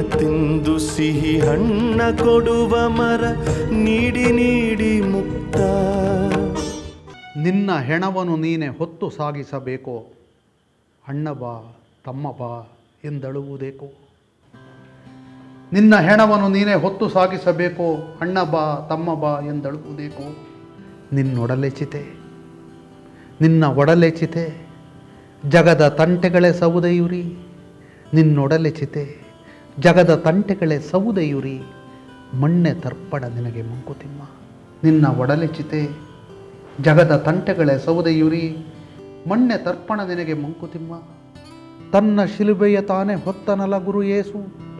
ತಿಂದು ಸಿಹಿ ಹಣ್ಣ ಕೊಡುವ ಮರ ನೀಡಿ ನೀಡಿ ಮುಕ್ತ. ನಿನ್ನ ಹೆಣವನ್ನು ನೀನೆ ಹೊತ್ತು ಸಾಗಿಸಬೇಕು, ಅಣ್ಣ ಬಾ ತಮ್ಮ ಬಾ ಎಂದಳುವುದೇಕೋ. ನಿನ್ನ ಹೆಣವನ್ನು ನೀನೇ ಹೊತ್ತು ಸಾಗಿಸಬೇಕು, ಅಣ್ಣ ಬಾ ತಮ್ಮ ಬಾ ಎಂದಳುವುದೇಕೋ. ನಿನ್ನೊಡಲೆ ಚಿತೆ ನಿನ್ನ ಒಡಲೆ ಚಿತೆ, ಜಗದ ತಂಟೆಗಳೇ ಸೌದೆಯುರಿ. ನಿನ್ನೊಡಲೆ ಚಿತೆ ಜಗದ ತಂಟೆಗಳೇ ಸೌದೆಯುರಿ, ಮಣ್ಣೆ ತರ್ಪಣ ನಿನಗೆ ಮಂಕುತಿಮ್ಮ. ನಿನ್ನ ಒಡಲೆ ಚಿತೆ ಜಗದ ತಂಟೆಗಳೇ ಸೌದೆಯುರಿ, ಮಣ್ಣೆ ತರ್ಪಣ ನಿನಗೆ ಮಂಕುತಿಮ್ಮ. ತನ್ನ ಶಿಲುಬೆಯ ತಾನೇ ಹೊತ್ತನಲ ಗುರು ಯೇಸು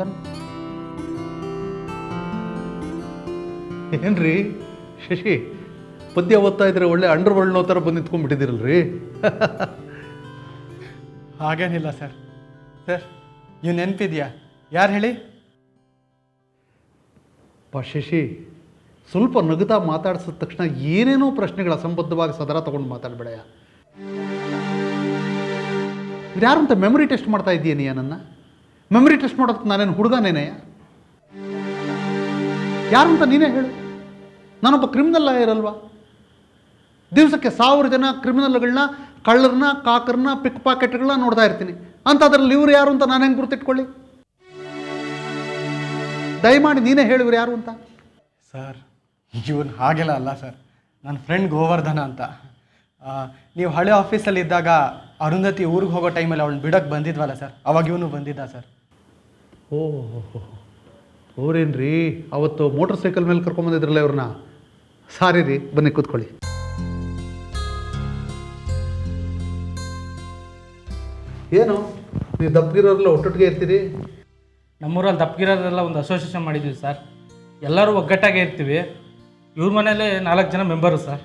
ಏನ್ರಿ ಶಶಿ, ಪದ್ಯ ಓದ್ತಾ ಇದ್ರೆ ಒಳ್ಳೆ ಅಂಡರ್ ವರ್ಲ್ಡ್ನೋ ಥರ ಬಂದು ನಿಂತ್ಕೊಂಡ್ಬಿಟ್ಟಿದ್ದೀರಲ್ರಿ. ಹಾಗೇನಿಲ್ಲ ಸರ್. ಸರ್ ಇವು ನೆನಪಿದ್ಯಾ? ಯಾರು ಹೇಳಿ? ಶಶಿ, ಸ್ವಲ್ಪ ನಗುತ್ತಾ ಮಾತಾಡ್ಸಿದ ತಕ್ಷಣ ಏನೇನೋ ಪ್ರಶ್ನೆಗಳ ಅಸಂಬದ್ಧವಾಗಿ ಸದರ ತಗೊಂಡು ಮಾತಾಡಬೇಡಯ್ಯ. ಯಾರು ಅಂತ ಮೆಮೊರಿ ಟೆಸ್ಟ್ ಮಾಡ್ತಾ ಇದ್ದೀಯ ನೀ? ನನ್ನ ಮೆಮೊರಿ ಟೆಸ್ಟ್ ಮಾಡೋದಕ್ಕೆ ನಾನೇನು ಹುಡುಗನೇನೆಯ? ಯಾರು ಅಂತ ನೀನೇ ಹೇಳು. ನಾನೊಬ್ಬ ಕ್ರಿಮಿನಲ್ ಲಾಯರ್ ಅಲ್ವಾ? ದಿವಸಕ್ಕೆ 1000 ಜನ ಕ್ರಿಮಿನಲ್ಗಳನ್ನ, ಕಳ್ಳರನ್ನ, ಕಾಕರನ್ನ, ಪಿಕ್ ಪಾಕೆಟ್ಗಳನ್ನ ನೋಡ್ತಾ ಇರ್ತೀನಿ. ಅಂಥದ್ರಲ್ಲಿ ಇವ್ರು ಯಾರು ಅಂತ ನಾನು ಹೆಂಗೆ ಗುರ್ತಿಟ್ಕೊಳ್ಳಿ? ದಯಮಾಡಿ ನೀನೇ ಹೇಳು ಇವ್ರು ಯಾರು ಅಂತ. ಸರ್ ಇವನು ಹಾಗೆಲ್ಲ ಅಲ್ಲ ಸರ್, ನನ್ನ ಫ್ರೆಂಡ್ ಗೋವರ್ಧನ ಅಂತ. ನೀವು ಹಳೆ ಆಫೀಸಲ್ಲಿ ಇದ್ದಾಗ ಅರುಂಧತಿ ಊರಿಗೆ ಹೋಗೋ ಟೈಮಲ್ಲಿ ಅವಳನ್ನ ಬಿಡೋಕ್ಕೆ ಬಂದಿದ್ವಲ್ಲ ಸರ್, ಅವಾಗ ಇವನು ಬಂದಿದ್ದ ಸರ್. ಓಹ್, ಅವ್ರೇನ್ರಿ ಅವತ್ತು ಮೋಟರ್ ಸೈಕಲ್ ಮೇಲೆ ಕರ್ಕೊಂಬಂದಿದ್ರಲ್ಲ ಇವ್ರನ್ನ? ಸಾರಿ ರೀ, ಬನ್ನಿ ಕೂತ್ಕೊಳ್ಳಿ. ಏನು ನೀವು ದಪ್ಪಗಿರೋರೆಲ್ಲ ಒಟ್ಟೊಟ್ಟಿಗೆ ಇರ್ತೀರಿ? ನಮ್ಮೂರಲ್ಲಿ ದಪ್ಪಗಿರೋರೆಲ್ಲ ಒಂದು ಅಸೋಸಿಯೇಷನ್ ಮಾಡಿದ್ದೀವಿ ಸರ್. ಎಲ್ಲರೂ ಒಗ್ಗಟ್ಟಾಗೆ ಇರ್ತೀವಿ. ಇವ್ರ ಮನೇಲಿ 4 ಜನ ಮೆಂಬರು ಸರ್.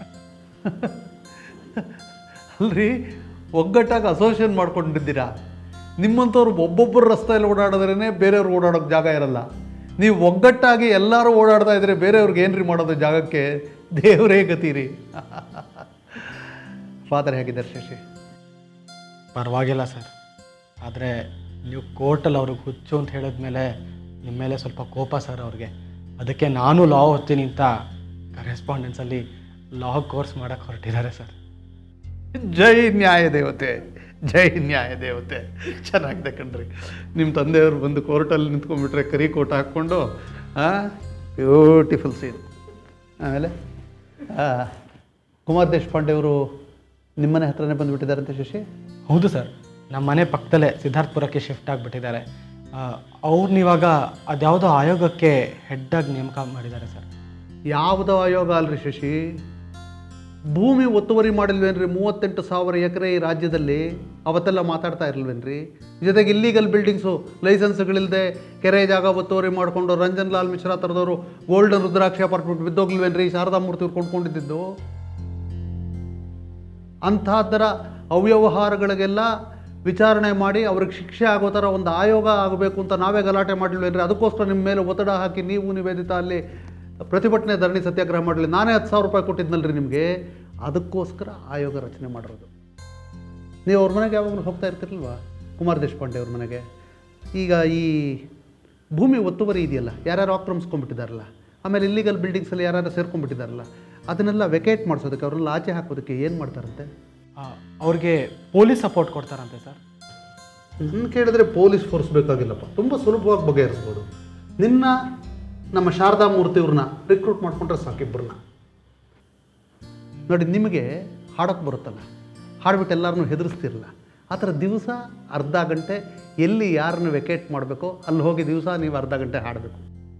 ಅಲ್ರಿ, ಒಗ್ಗಟ್ಟಾಗಿ ಅಸೋಸಿಯೇಷನ್ ಮಾಡ್ಕೊಂಡಿದ್ದೀರಾ? ನಿಮ್ಮಂಥವ್ರು ಒಬ್ಬೊಬ್ಬರು ರಸ್ತೆಯಲ್ಲಿ ಓಡಾಡಿದ್ರೇ ಬೇರೆಯವ್ರು ಓಡಾಡೋಕ್ಕೆ ಜಾಗ ಇರಲ್ಲ. ನೀವು ಒಗ್ಗಟ್ಟಾಗಿ ಎಲ್ಲರೂ ಓಡಾಡ್ತಾ ಇದ್ರೆ ಬೇರೆಯವ್ರಿಗೆ ಏನ್ರಿ ಮಾಡೋದು ಜಾಗಕ್ಕೆ? ದೇವರೇ ಗತಿ. ಫಾದರ್ ಹೇಗಿದ್ದಾರೆ ಶಶಿ? ಪರವಾಗಿಲ್ಲ ಸರ್. ಆದರೆ ನೀವು ಕೋರ್ಟಲ್ಲಿ ಅವ್ರಿಗೆ ಹುಚ್ಚು ಅಂತ ಹೇಳಿದ್ಮೇಲೆ ನಿಮ್ಮ ಮೇಲೆ ಸ್ವಲ್ಪ ಕೋಪ ಸರ್ ಅವ್ರಿಗೆ. ಅದಕ್ಕೆ ನಾನು ಲಾ ಓದ್ತೀನಿ ಅಂತ ಕರೆಸ್ಪಾಂಡೆನ್ಸಲ್ಲಿ ಲಾ ಕೋರ್ಸ್ ಮಾಡೋಕ್ಕೆ ಹೊರಟಿದ್ದಾರೆ ಸರ್. ಜೈ ನ್ಯಾಯ ದೇವತೆ, ಜೈ ನ್ಯಾಯ ದೇವತೆ. ಚೆನ್ನಾಗಿದೆ ಕಣ್ರಿ. ನಿಮ್ಮ ತಂದೆಯವರು ಬಂದು ಕೋರ್ಟಲ್ಲಿ ನಿಂತ್ಕೊಂಡ್ಬಿಟ್ರೆ ಕರಿ ಕೋಟ್ ಹಾಕ್ಕೊಂಡು, ಬ್ಯೂಟಿಫುಲ್ ಸೀನ್. ಆಮೇಲೆ ಕುಮಾರ್ ದೇಶಪಾಂಡೆ ಅವರು ನಿಮ್ಮನೆ ಹತ್ರನೇ ಬಂದುಬಿಟ್ಟಿದ್ದಾರಂತೆ ಶಶಿ? ಹೌದು ಸರ್, ನಮ್ಮ ಮನೆ ಪಕ್ಕದಲ್ಲೇ ಸಿದ್ಧಾರ್ಥಪುರಕ್ಕೆ ಶಿಫ್ಟ್ ಆಗಿಬಿಟ್ಟಿದ್ದಾರೆ. ಅವ್ರನ್ನಿವಾಗ ಅದ್ಯಾವುದೋ ಆಯೋಗಕ್ಕೆ ಹೆಡ್ಡಾಗಿ ನೇಮಕ ಮಾಡಿದ್ದಾರೆ ಸರ್. ಯಾವುದೋ ಆಯೋಗ ಅಲ್ರಿ ಶಶಿ, ಭೂಮಿ ಒತ್ತುವರಿ ಮಾಡಿಲ್ವೇನ್ರಿ? 38,000 ಎಕರೆ ಈ ರಾಜ್ಯದಲ್ಲಿ. ಅವತ್ತೆಲ್ಲ ಮಾತಾಡ್ತಾ ಇರಲ್ವೇನ್ರಿ? ಜೊತೆಗೆ ಇಲ್ಲೀಗಲ್ ಬಿಲ್ಡಿಂಗ್ಸು, ಲೈಸೆನ್ಸ್ಗಳಿಲ್ಲದೆ ಕೆರೆ ಜಾಗ ಒತ್ತುವರಿ ಮಾಡಿಕೊಂಡು ರಂಜನ್ ಲಾಲ್ ಮಿಶ್ರಾ ಥರದವರು ಗೋಲ್ಡನ್ ರುದ್ರಾಕ್ಷಿ ಅಪಾರ್ಟ್ಮೆಂಟ್ ಬಿದ್ದೋಗ್ಲಿಲ್ವೇನ್ರಿ? ಶಾರದಾ ಮೂರ್ತಿ ಅವ್ರು ಕೊಂಡ್ಕೊಂಡಿದ್ದು. ಅಂಥದ್ದರ ಅವ್ಯವಹಾರಗಳಿಗೆಲ್ಲ ವಿಚಾರಣೆ ಮಾಡಿ ಅವ್ರಿಗೆ ಶಿಕ್ಷೆ ಆಗೋ ಥರ ಒಂದು ಆಯೋಗ ಆಗಬೇಕು ಅಂತ ನಾವೇ ಗಲಾಟೆ ಮಾಡಲಿಲ್ವೇನ್ರಿ? ಅದಕ್ಕೋಸ್ಕರ ನಿಮ್ಮ ಮೇಲೆ ಒತ್ತಡ ಹಾಕಿ ನೀವು ನಿವೇದಿತಾ ಅಲ್ಲಿ ಪ್ರತಿಭಟನೆ ಧರಣಿ ಸತ್ಯಾಗ್ರಹ ಮಾಡಲಿ. ನಾನೇ 10,000 ರೂಪಾಯಿ ಕೊಟ್ಟಿದ್ನಲ್ರಿ ನಿಮಗೆ. ಅದಕ್ಕೋಸ್ಕರ ಆಯೋಗ ರಚನೆ ಮಾಡಿರೋದು. ನೀವು ಅವ್ರ ಮನೆಗೆ ಯಾವಾಗಲೂ ಹೋಗ್ತಾ ಇರ್ತಿರಲ್ವಾ, ಕುಮಾರ್ ದೇಶಪಾಂಡೆ ಅವ್ರ ಮನೆಗೆ? ಈಗ ಈ ಭೂಮಿ ಒತ್ತುವರಿ ಇದೆಯಲ್ಲ, ಯಾರ್ಯಾರು ಆಕ್ರಮಿಸ್ಕೊಂಡ್ಬಿಟ್ಟಿದ್ದಾರಲ್ಲ, ಆಮೇಲೆ ಇಲ್ಲಿಗಲ್ ಬಿಲ್ಡಿಂಗ್ಸಲ್ಲಿ ಯಾರ್ಯಾರು ಸೇರ್ಕೊಂಡ್ಬಿಟ್ಟಿದ್ದಾರಲ್ಲ, ಅದನ್ನೆಲ್ಲ ವೆಕೇಟ್ ಮಾಡಿಸೋದಕ್ಕೆ, ಅವ್ರನ್ನೆಲ್ಲ ಆಚೆ ಹಾಕೋದಕ್ಕೆ ಏನು ಮಾಡ್ತಾರಂತೆ? ಅವ್ರಿಗೆ ಪೊಲೀಸ್ ಸಪೋರ್ಟ್ ಕೊಡ್ತಾರಂತೆ ಸರ್. ನನ್ನ ಕೇಳಿದ್ರೆ ಪೊಲೀಸ್ ಫೋರ್ಸ್ ಬೇಕಾಗಿಲ್ಲಪ್ಪ, ತುಂಬ ಸುಲಭವಾಗಿ ಬಗೆಹರಿಸ್ಬೋದು. ನಮ್ಮ ಶಾರದಾ ಮೂರ್ತಿ ಅವ್ರನ್ನ ರಿಕ್ರೂಟ್ ಮಾಡ್ಕೊಂಡ್ರೆ ಸಾಕಿಬ್ಬರನ್ನ. ನೋಡಿ, ನಿಮಗೆ ಹಾಡೋಕ್ಕೆ ಬರುತ್ತಲ್ಲ, ಹಾಡ್ಬಿಟ್ಟು ಎಲ್ಲರನ್ನೂ ಹೆದರಿಸ್ತಿರಲ್ಲ. ಆ ಥರ ದಿವಸ ಅರ್ಧ ಗಂಟೆ ಎಲ್ಲಿ ಯಾರನ್ನು ವೆಕೇಟ್ ಮಾಡಬೇಕೋ ಅಲ್ಲಿ ಹೋಗಿ ದಿವಸ ನೀವು ಅರ್ಧ ಗಂಟೆ ಹಾಡಬೇಕು.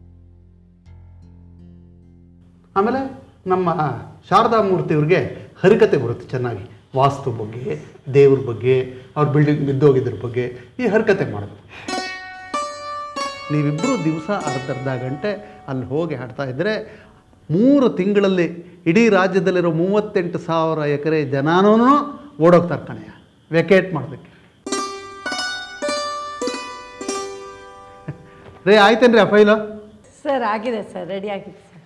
ಆಮೇಲೆ ನಮ್ಮ ಶಾರದಾ ಮೂರ್ತಿಯವ್ರಿಗೆ ಹರಿಕತೆ ಬರುತ್ತೆ ಚೆನ್ನಾಗಿ, ವಾಸ್ತು ಬಗ್ಗೆ, ದೇವ್ರ ಬಗ್ಗೆ, ಅವ್ರ ಬಿಲ್ಡಿಂಗ್ ಬಿದ್ದೋಗಿದ್ರ ಬಗ್ಗೆ ಈ ಹರಿಕತೆ ಮಾಡಬೇಕು. ನೀವಿಬ್ಬರು ದಿವಸ ಅರ್ಧ ಗಂಟೆ ಅಲ್ಲಿ ಹೋಗಿ ಹಾಡ್ತಾ ಇದ್ದರೆ 3 ತಿಂಗಳಲ್ಲಿ ಇಡೀ ರಾಜ್ಯದಲ್ಲಿರೋ 38,000 ಎಕರೆ ಜನನೂ ಓಡೋಗ್ತಾರೆ ಕಣೆಯ, ವೆಕೇಟ್ ಮಾಡೋದಕ್ಕೆ. ರೇ ಆಯ್ತೇನ್ರಿ ಆ ಫೈಲು? ಸರ್ ಆಗಿದೆ ಸರ್, ರೆಡಿ ಆಗಿದೆ ಸರ್.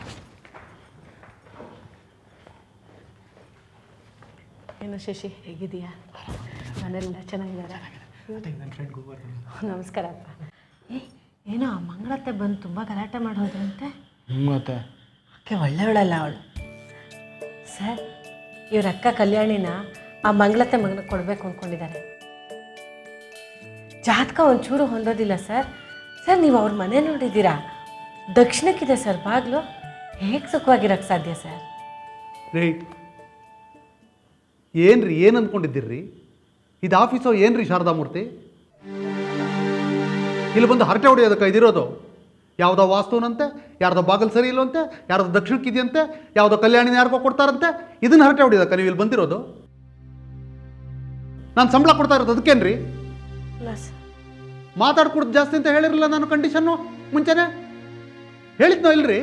ಏನು ಶಶಿ, ಹೇಗಿದೆಯಾ? ಮನೆಯಲ್ಲ ಚೆನ್ನಾಗಿದ್ದಾರೆ? ನಮಸ್ಕಾರ ಅಪ್ಪ. ಏನೋ ಆ ಮಂಗಳತ್ತೆ ಬಂದು ತುಂಬ ಗಲಾಟೆ ಮಾಡೋದಂತೆ. ಮತ್ತೆ ಅಕ್ಕೆ ಒಳ್ಳೆಯವಳಲ್ಲ ಅವಳು. ಸರ್, ಇವ್ರ ಅಕ್ಕ ಕಲ್ಯಾಣಿನ ಆ ಮಂಗಳತ್ತೆ ಮಗನಿಗೆ ಕೊಡಬೇಕು ಅಂದ್ಕೊಂಡಿದ್ದಾರೆ. ಜಾತಕ ಒಂಚೂರು ಹೊಂದೋದಿಲ್ಲ ಸರ್. ಸರ್, ನೀವು ಅವ್ರ ಮನೆ ನೋಡಿದ್ದೀರಾ? ದಕ್ಷಿಣಕ್ಕಿದೆ ಸರ್ ಬಾಗಿಲು. ಹೇಗೆ ಸುಖವಾಗಿರೋಕ್ಕೆ ಸಾಧ್ಯ ಸರ್? ರೀ ಏನ್ರಿ, ಏನು ಅಂದ್ಕೊಂಡಿದ್ದೀರಿ? ಇದು ಆಫೀಸೋ ಏನ್ರಿ ಶಾರದಾಮೂರ್ತಿ? ಇಲ್ಲಿ ಬಂದು ಹರಟೆ ಹೊಡೆಯೋದಕ್ಕೆ ಇದಿರೋದು? ಯಾವುದೋ ವಾಸ್ತುನಂತೆ, ಯಾರ್ದೋ ಬಾಗಿಲು ಸರಿ ಇಲ್ಲವಂತೆ, ಯಾರ್ದೋ ದಕ್ಷಿಣಕ್ಕಿದೆಯಂತೆ, ಯಾವುದೋ ಕಲ್ಯಾಣಿನ ಯಾರಿಗೋ ಕೊಡ್ತಾರಂತೆ, ಇದನ್ನು ಹರಟೆ ಹೊಡೆಯೋದಕ್ಕೆ ನೀವು ಇಲ್ಲಿ ಬಂದಿರೋದು? ನಾನು ಸಂಬಳ ಕೊಡ್ತಾ ಇರೋದು ಅದಕ್ಕೇನ್ರಿ? ಇಲ್ಲ ಸರ್. ಮಾತಾಡ್ಕೊಡ್ದು ಜಾಸ್ತಿ ಅಂತ ಹೇಳಿರಲಿಲ್ಲ ನಾನು ಕಂಡೀಷನ್ನು ಮುಂಚೆನೆ ಹೇಳಿದ್ನೋ ಇಲ್ರಿ?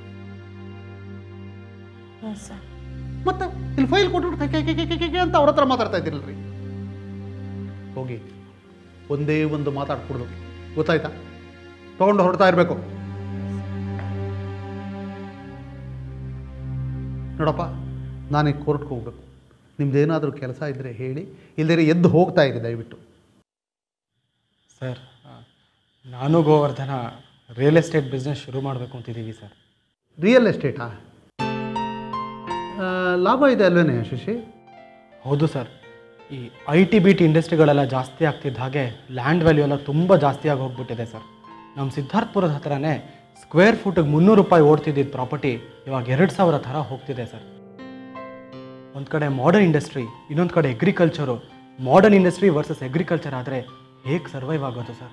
ಹ್ಞೂ ಸರ್. ಮತ್ತೆ ಇಲ್ಲಿ ಫೈಲ್ ಕೊಟ್ಬಿಟ್ಟು ಅಂತ ಅವ್ರ ಹತ್ರ ಮಾತಾಡ್ತಾ ಇದ್ದೀರಲ್ರಿ. ಹೋಗಿ ಒಂದೇ ಒಂದು ಮಾತಾಡ್ಕೊಡ್ದು, ಗೊತ್ತಾಯ್ತಾ? ತಗೊಂಡು ಹೊರಡ್ತಾ ಇರಬೇಕು. ನೋಡಪ್ಪ, ನಾನೀಗ ಕೋರ್ಟ್ಗೆ ಹೋಗ್ಬೇಕು. ನಿಮ್ದೇನಾದರೂ ಕೆಲಸ ಇದ್ದರೆ ಹೇಳಿ, ಇಲ್ಲದೇ ಎದ್ದು ಹೋಗ್ತಾ ಇರಿ ದಯವಿಟ್ಟು. ಸರ್, ನಾನು ಗೋವರ್ಧನ ರಿಯಲ್ ಎಸ್ಟೇಟ್ ಬಿಸ್ನೆಸ್ ಶುರು ಮಾಡಬೇಕು ಅಂತಿದ್ದೀವಿ ಸರ್. ರಿಯಲ್ ಎಸ್ಟೇಟಾ? ಲಾಭ ಇದೆ ಅಲ್ವೇನೆ ಶಶಿ? ಹೌದು ಸರ್. ಈ IT-BT ಇಂಡಸ್ಟ್ರಿಗಳೆಲ್ಲ ಜಾಸ್ತಿ ಆಗ್ತಿದ್ದ ಹಾಗೆ ಲ್ಯಾಂಡ್ ವ್ಯಾಲ್ಯೂ ಎಲ್ಲ ತುಂಬ ಜಾಸ್ತಿಯಾಗಿ ಹೋಗ್ಬಿಟ್ಟಿದೆ ಸರ್. ನಮ್ಮ ಸಿದ್ಧಾರ್ಥಪುರದ ಹತ್ರನೇ ಸ್ಕ್ವೇರ್ ಫೂಟಿಗೆ 300 ರೂಪಾಯಿ ಓಡ್ತಿದ್ದಿದ್ದು ಪ್ರಾಪರ್ಟಿ ಇವಾಗ 2000 ಥರ ಹೋಗ್ತಿದೆ ಸರ್. ಒಂದು ಕಡೆ ಮಾಡರ್ನ್ ಇಂಡಸ್ಟ್ರಿ, ಇನ್ನೊಂದು ಕಡೆ agriculture. Modern industry versus agriculture ಆದರೆ ಹೇಗೆ ಸರ್ವೈವ್ ಆಗೋದು ಸರ್?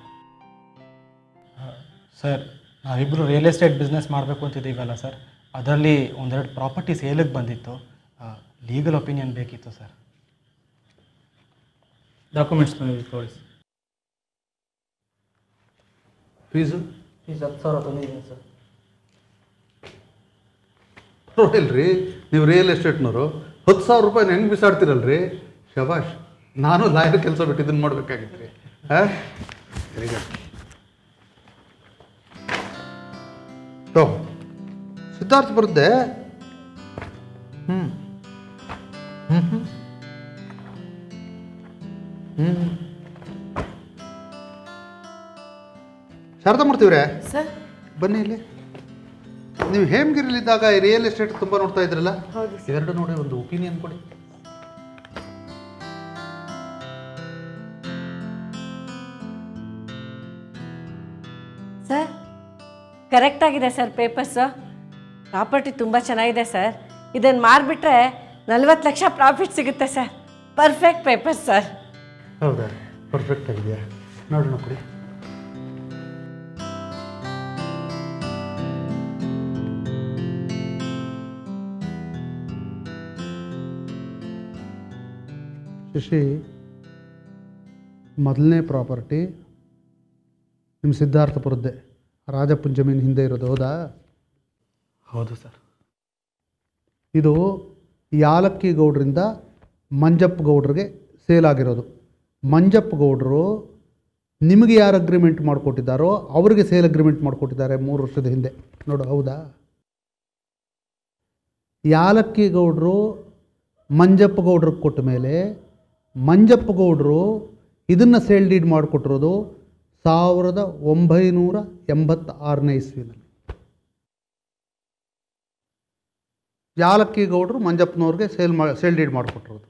ಸರ್, ನಾವಿಬ್ಬರು ರಿಯಲ್ ಎಸ್ಟೇಟ್ ಬಿಸ್ನೆಸ್ ಮಾಡಬೇಕು ಅಂತಿದ್ದೀವಲ್ಲ ಸರ್, ಅದರಲ್ಲಿ ಒಂದೆರಡು ಪ್ರಾಪರ್ಟಿ ಸೇಲಿಗೆ ಬಂದಿತ್ತು. ಲೀಗಲ್ ಒಪಿನಿಯನ್ ಬೇಕಿತ್ತು ಸರ್. ಡಾಕ್ಯುಮೆಂಟ್ಸ್ ತೋರಿಸಿ. ಫೀಸು 10,000 ತಂದಿದ್ದೀನಿ ಸರ್. ನೋಡಿಲ್ರಿ, ನೀವು ರಿಯಲ್ ಎಸ್ಟೇಟ್ನವರು 10,000 ರೂಪಾಯಿನ ಹೆಂಗೆ ಬಿಸಾಡ್ತೀರಲ್ರಿ? ಶಬಾಷ್. ನಾನು ಲಾಯರ್ ಕೆಲಸ ಬಿಟ್ಟು ಇದನ್ನು ಮಾಡಬೇಕಾಗಿತ್ತು ರೀ. ಹಾಂ, ವೆರಿ ಗುಡ್. ಸಿದ್ಧಾರ್ಥ ಬರುತ್ತೆ. ಶಾರದಾ ಮಾಡ್ತೀವ್ರೆ, ಸರ್. ಬನ್ನಿ ಇಲ್ಲಿ. ನೀವು ಹೇಮಗಿರಿಲಿದ್ದಾಗ ಈ ರಿಯಲ್ ಎಸ್ಟೇಟ್ ತುಂಬ ನೋಡ್ತಾ ಇದ್ರಲ್ಲ, ಹೌದು ಸರ್. ಇವೆರಡು ನೋಡಿ ಒಂದು ಒಪಿನಿಯನ್ ಕೊಡಿ. ಸರ್, ಕರೆಕ್ಟಾಗಿದೆ ಸರ್ ಪೇಪರ್ಸು. ಪ್ರಾಪರ್ಟಿ ತುಂಬ ಚೆನ್ನಾಗಿದೆ ಸರ್. ಇದನ್ನು ಮಾರಿಬಿಟ್ರೆ 40 ಲಕ್ಷ ಪ್ರಾಫಿಟ್ ಸಿಗುತ್ತೆ ಸರ್. Perfect papers sir. ಹೌದಾ? ಪರ್ಫೆಕ್ಟ್ ಆಗಿದೆಯಾ? ನೋಡೋಣ ಕೊಡಿ. ಶಶಿ, ಮೊದಲನೇ ಪ್ರಾಪರ್ಟಿ ನಿಮ್ಮ ಸಿದ್ಧಾರ್ಥಪುರದ್ದೇ, ರಾಜಪ್ಪನ ಜಮೀನು ಹಿಂದೆ ಇರೋದು, ಹೌದಾ? ಹೌದು ಸರ್. ಇದು ಯಾಲಕ್ಕಿ ಗೌಡ್ರಿಂದ ಮಂಜಪ್ಪ ಗೌಡ್ರಿಗೆ ಸೇಲ್ ಆಗಿರೋದು. ಮಂಜಪ್ಪ ಗೌಡರು ನಿಮಗೆ ಯಾರು ಅಗ್ರಿಮೆಂಟ್ ಮಾಡಿಕೊಟ್ಟಿದ್ದಾರೋ ಅವರಿಗೆ ಸೇಲ್ ಅಗ್ರಿಮೆಂಟ್ ಮಾಡಿಕೊಟ್ಟಿದ್ದಾರೆ 3 ವರ್ಷದ ಹಿಂದೆ, ನೋಡು, ಹೌದಾ? ಯಾಲಕ್ಕಿ ಗೌಡರು ಮಂಜಪ್ಪ ಗೌಡ್ರಿಗೆ ಕೊಟ್ಟ ಮೇಲೆ ಮಂಜಪ್ಪ ಗೌಡರು ಇದನ್ನು ಸೇಲ್ ಡೀಡ್ ಮಾಡಿಕೊಟ್ಟಿರೋದು 1986ನೇ ಇಸ್ವಿನಲ್ಲಿ. ಯಾಲಕ್ಕಿ ಗೌಡರು ಮಂಜಪ್ಪನವ್ರಿಗೆ ಸೇಲ್ ಡೀಡ್ ಮಾಡಿಕೊಟ್ಟಿರೋದು.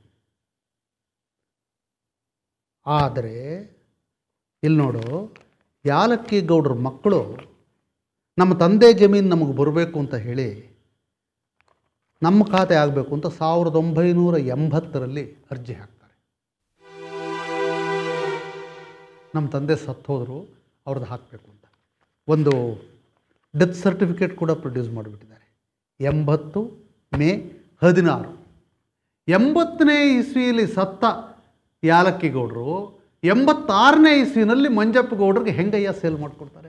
ಆದರೆ ಇಲ್ಲಿ ನೋಡು, ಯಾಲಕ್ಕಿ ಗೌಡ್ರ ಮಕ್ಕಳು ನಮ್ಮ ತಂದೆ ಜಮೀನು ನಮಗೆ ಬರಬೇಕು ಅಂತ ಹೇಳಿ ನಮ್ಮ ಖಾತೆ ಆಗಬೇಕು ಅಂತ 1980ರಲ್ಲಿ ಅರ್ಜಿ ಹಾಕ್ತಾರೆ. ನಮ್ಮ ತಂದೆ ಸತ್ತು ಹೋದರು, ಅವ್ರದ್ದು ಹಾಕಬೇಕು ಅಂತ ಒಂದು ಡೆತ್ ಸರ್ಟಿಫಿಕೇಟ್ ಕೂಡ ಪ್ರೊಡ್ಯೂಸ್ ಮಾಡಿಬಿಟ್ಟಿದ್ದಾರೆ. 80 ಮೇ 16. 80ನೇ ಇಸ್ವಿಯಲ್ಲಿ ಸತ್ತ ಯಾಲಕ್ಕಿ ಗೌಡರು 86ನೇ ಇಸ್ವಿನಲ್ಲಿ ಮಂಜಪ್ಪ ಗೌಡ್ರಿಗೆ ಹೆಂಗಯ್ಯ ಸೇಲ್ ಮಾಡಿಕೊಡ್ತಾರೆ?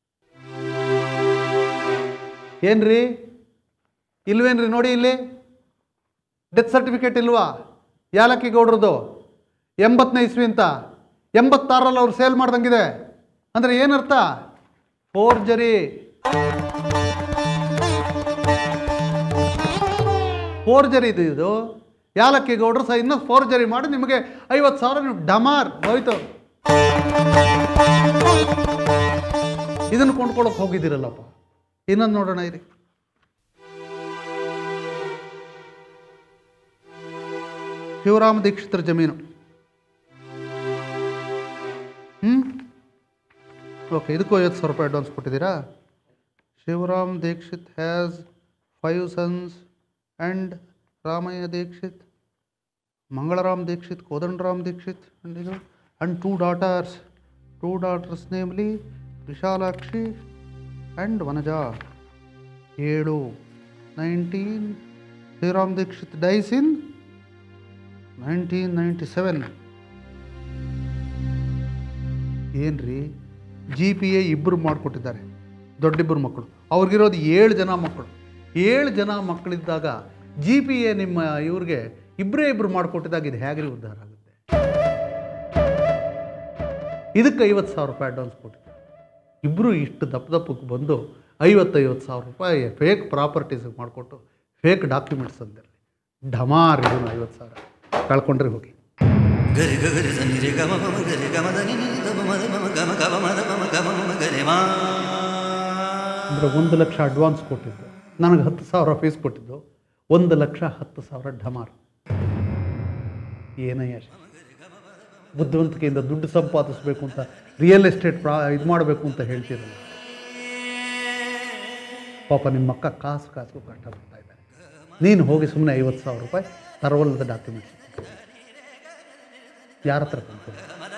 ಏನ್ರಿ, ಇಲ್ವೇನ್ರಿ? ನೋಡಿ ಇಲ್ಲಿ ಡೆತ್ ಸರ್ಟಿಫಿಕೇಟ್ ಇಲ್ವಾ ಯಾಲಕ್ಕಿ ಗೌಡ್ರದ್ದು? 80ನೇ ಇಸ್ವಿ ಅಂತ 86ರಲ್ಲಿ ಅವ್ರು ಸೇಲ್ ಮಾಡ್ದಂಗಿದೆ. ಅಂದರೆ ಏನರ್ಥ? ಫೋರ್ಜರಿ. ಫೋರ್ಜರಿ ಇದು. ಯಾಲಕ್ಕಿ ಗೌಡ್ರು ಸಹ ಇನ್ನೂ ಫೋರ್ಜರಿ ಮಾಡಿ ನಿಮಗೆ 50,000 ನೀವು ಡಮಾರ್ ಹೋಯ್ತು. ಇದನ್ನು ಕೊಂಡ್ಕೊಳ್ಳೋಕೆ ಹೋಗಿದ್ದೀರಲ್ಲಪ್ಪ. ಇನ್ನೊಂದು ನೋಡೋಣ ಇರಿ. ಶಿವರಾಮ ದೀಕ್ಷಿತರ ಜಮೀನು. ಓಕೆ, ಇದಕ್ಕೂ 50,000 ರೂಪಾಯಿ ಅಡ್ವಾನ್ಸ್ ಕೊಟ್ಟಿದ್ದೀರಾ? Shivaram Dixit has 5 sons and Ramaiah Dixit, Mangalaram Dixit, Kodandaram Dixit and 2 daughters. 2 daughters namely Vishalakshi and Vanaja. 7. 19. Shivaram Dixit dies in 1997. ಏನ್ರಿ, GPA 2 ಮಾಡಿಕೊಟ್ಟಿದ್ದಾರೆ, ದೊಡ್ಡಿಬ್ಬರು ಮಕ್ಕಳು. ಅವ್ರಿಗಿರೋದು 7 ಜನ ಮಕ್ಕಳು. 7 ಜನ ಮಕ್ಕಳಿದ್ದಾಗ GPA ನಿಮ್ಮ ಇವ್ರಿಗೆ ಇಬ್ಬರು ಮಾಡಿಕೊಟ್ಟಿದ್ದಾಗ ಇದು ಹೇಗ್ರಿ ಉದ್ಧಾರ ಆಗುತ್ತೆ? ಇದಕ್ಕೆ 50,000 ರೂಪಾಯಿ ಅಡ್ವಾನ್ಸ್ ಕೊಟ್ಟಿದ್ದಾರೆ. ಇಬ್ಬರು ಇಷ್ಟು ದಪ್ಪಕ್ಕೆ ಬಂದು 50,000 ರೂಪಾಯಿ ಫೇಕ್ ಪ್ರಾಪರ್ಟೀಸಿಗೆ ಮಾಡಿಕೊಟ್ಟು ಫೇಕ್ ಡಾಕ್ಯುಮೆಂಟ್ಸ್ ಅಂತಿರಲಿ. ಢಮಾರ್ ಇದನ್ನು 50,000 ಕಳ್ಕೊಂಡ್ರೆ ಹೋಗಿ. ಅಂದರೆ 1 ಲಕ್ಷ ಅಡ್ವಾನ್ಸ್ ಕೊಟ್ಟಿದ್ದು, ನನಗೆ 10,000 ಫೀಸ್ ಕೊಟ್ಟಿದ್ದು, 1,10,000 ಢಮಾರ್. ಏನಯ್ಯ, ಬುದ್ಧಿವಂತಿಕೆಯಿಂದ ದುಡ್ಡು ಸಂಪಾದಿಸಬೇಕು ಅಂತ ರಿಯಲ್ ಎಸ್ಟೇಟ್ ಇದು ಮಾಡಬೇಕು ಅಂತ ಹೇಳ್ತಿರಲ್ಲ. ಪಾಪ ನಿಮ್ಮ ಅಕ್ಕ ಕಾಸು ಕಷ್ಟಪಡ್ತಾ ಇದ್ದಾರೆ. ನೀನು ಹೋಗಿ ಸುಮ್ಮನೆ 50,000 ರೂಪಾಯಿ ತರವಲ್ಲದ ಡಾಕ್ಯುಮೆಂಟ್ಸ್ ಯಾರ ಹತ್ರ ಕೊಂಡ್ಕೊಂಡು?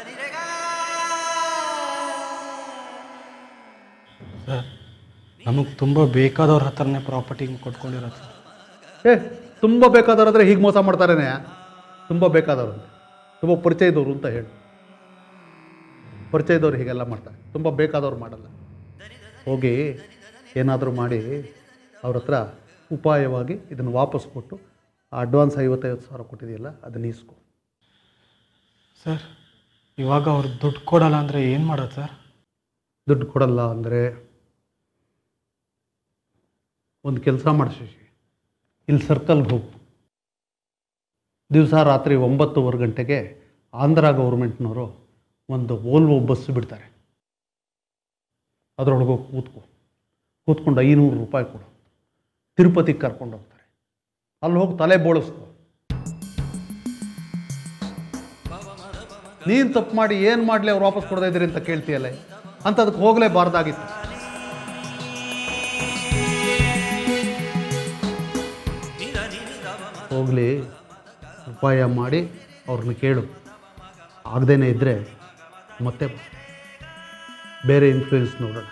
ಸರ್, ನಮಗೆ ತುಂಬ ಬೇಕಾದವ್ರ ಹತ್ರನೇ ಪ್ರಾಪರ್ಟಿ ಕೊಟ್ಕೊಂಡಿರೋದು ಸರ್. ತುಂಬ ಬೇಕಾದವ್ರು ಅಂದರೆ ಹೀಗೆ ಮೋಸ ಮಾಡ್ತಾರೇನೆ. ತುಂಬ ಬೇಕಾದವರು ಅಂತ, ತುಂಬ ಪರಿಚಯದವರು ಅಂತ ಹೇಳಿ. ಪರಿಚಯದವ್ರು ಹೀಗೆಲ್ಲ ಮಾಡ್ತಾರೆ, ತುಂಬ ಬೇಕಾದವ್ರು ಮಾಡಲ್ಲ. ಹೋಗಿ ಏನಾದರೂ ಮಾಡಿ ಅವ್ರ ಹತ್ರ ಉಪಾಯವಾಗಿ ಇದನ್ನು ವಾಪಸ್ ಕೊಟ್ಟು ಆ ಅಡ್ವಾನ್ಸ್ 50,000 ಕೊಟ್ಟಿದೆಯಲ್ಲ ಅದನ್ನು ಇಸ್ಕೊ. ಸರ್, ಇವಾಗ ಅವ್ರು ದುಡ್ಡು ಕೊಡಲ್ಲ ಅಂದರೆ ಏನು ಮಾಡೋದು ಸರ್? ದುಡ್ಡು ಕೊಡಲ್ಲ ಅಂದರೆ ಒಂದು ಕೆಲಸ ಮಾಡಿಸಿ, ಇಲ್ಲಿ ಸರ್ಕಲ್ಗೆ ಹೋಗು. ದಿವಸ ರಾತ್ರಿ 9:15 ಗಂಟೆಗೆ ಆಂಧ್ರ ಗೌರ್ಮೆಂಟ್ನವರು ಒಂದು ವೋಲ್ವೋ ಬಸ್ ಬಿಡ್ತಾರೆ. ಅದರೊಳಗೆ ಕೂತ್ಕೊಂಡು 500 ರೂಪಾಯಿ ಕೊಡು, ತಿರುಪತಿಗೆ ಕರ್ಕೊಂಡು ಹೋಗ್ತಾರೆ. ಅಲ್ಲಿ ಹೋಗಿ ತಲೆ ಬೋಳಿಸ್ಕೊ. ನೀನು ತಪ್ಪು ಮಾಡಿ ಏನು ಮಾಡಲಿ ಅವ್ರು ವಾಪಸ್ ಕೊಡ್ತಾ ಇದ್ದೀರಿ ಅಂತ ಕೇಳ್ತೀಯಲ್ಲ, ಅಂಥದಕ್ಕೆ ಹೋಗಲೇಬಾರ್ದಾಗಿತ್ತು. ಹೋಗಲಿ, ಉಪಾಯ ಮಾಡಿ ಅವ್ರನ್ನ ಕೇಳು. ಆಗದೇನೆ ಇದ್ದರೆ ಮತ್ತೆ ಬೇರೆ ಇನ್ಫ್ಲೂಯೆನ್ಸ್ ನೋಡೋಣ.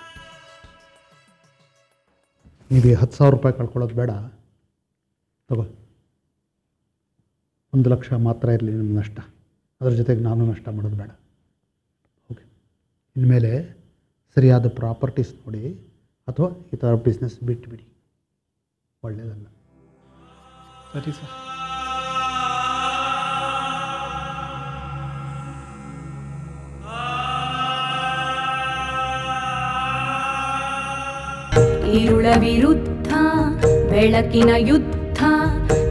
ನೀವು 10,000 ರೂಪಾಯಿ ಕಳ್ಕೊಳ್ಳೋದು ಬೇಡ, ತಗೋ. 1 ಲಕ್ಷ ಮಾತ್ರ ಇರಲಿ ನಿಮ್ಮ ನಷ್ಟ, ಅದ್ರ ಜೊತೆಗೆ ನಾನು ನಷ್ಟ ಮಾಡೋದು ಬೇಡ. ಓಕೆ, ಇನ್ಮೇಲೆ ಸರಿಯಾದ ಪ್ರಾಪರ್ಟೀಸ್ ನೋಡಿ ಅಥವಾ ಈ ಥರ ಬಿಸ್ನೆಸ್ ಬಿಟ್ಟುಬಿಡಿ, ಒಳ್ಳೆಯದಲ್ಲ. ಸರಿ ಸರ್. ഇരുള വിരുദ്ധ ಬೆಳಕಿನ ಯುದ್ಧ